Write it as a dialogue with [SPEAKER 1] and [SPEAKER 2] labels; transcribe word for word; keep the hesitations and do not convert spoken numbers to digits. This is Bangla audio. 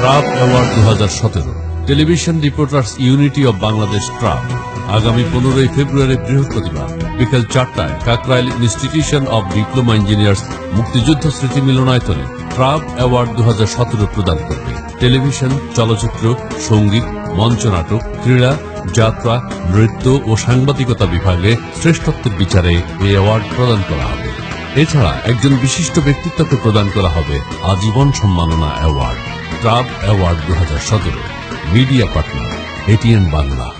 [SPEAKER 1] ট্রাব অ্যাওয়ার্ড দু হাজার সতেরো television reporters unity of Bangladesh ট্রাব আগামী পনেরোই ফেব্রুয়ারি বৃহস্পতিবার বিকেল চারটায় Kakrail institution of diploma engineers মুক্তিযুদ্ধ স্মৃতি মিলনায়তনে ট্রাব অ্যাওয়ার্ড দু হাজার সতেরো প্রদান করবে। টেলিভিশন, চলচ্চিত্র, সঙ্গীত, মঞ্চনাটক, ক্রীড়া, যাত্রা, নৃত্য ও সাংবাদিকতা বিভাগে শ্রেষ্ঠত্বের বিচারে এই অ্যাওয়ার্ড প্রদান করা হবে। এছাড়া একজন বিশিষ্ট ব্যক্তিত্বকে প্রদান করা হবে আজীবন সম্মাননা অ্যাওয়ার্ড। ট্রাব অ্যাওয়ার্ড দু হাজার সতেরো মিডিয়া পার্টনার এটিএন বাংলা।